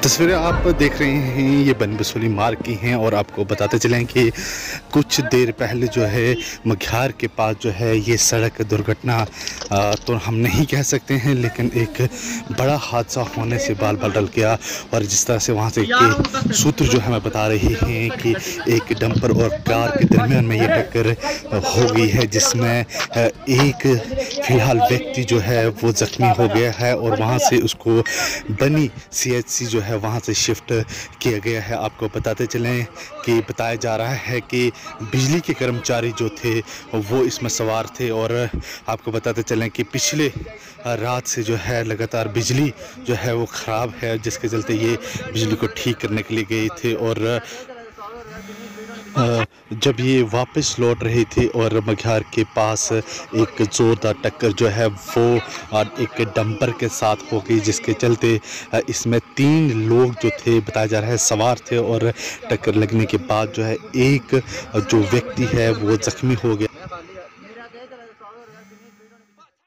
तस्वीरें आप देख रहे हैं ये बन बसोली मार्ग की हैं और आपको बताते चलें कि कुछ देर पहले जो है मघार के पास जो है ये सड़क दुर्घटना तो हम नहीं कह सकते हैं, लेकिन एक बड़ा हादसा होने से बाल बाल टल गया। और जिस तरह से वहाँ से के सूत्र जो है मैं बता रही हैं कि एक डंपर और कार के दरमियान में ये टक्कर हो गई है, जिसमें एक फ़िलहाल व्यक्ति जो है वो ज़ख्मी हो गया है और वहाँ से उसको बनी CHC जो है वहाँ से शिफ्ट किया गया है। आपको बताते चलें कि बताया जा रहा है कि बिजली के कर्मचारी जो थे वो इसमें सवार थे और आपको बताते चलें कि पिछले रात से जो है लगातार बिजली जो है वो ख़राब है, जिसके चलते ये बिजली को ठीक करने के लिए गए थे और जब ये वापस लौट रहे थे और मघार के पास एक ज़ोरदार टक्कर जो है वो एक डंपर के साथ हो गई, जिसके चलते इसमें 3 लोग जो थे बताया जा रहा है सवार थे और टक्कर लगने के बाद जो है एक जो व्यक्ति है वो ज़ख्मी हो गया।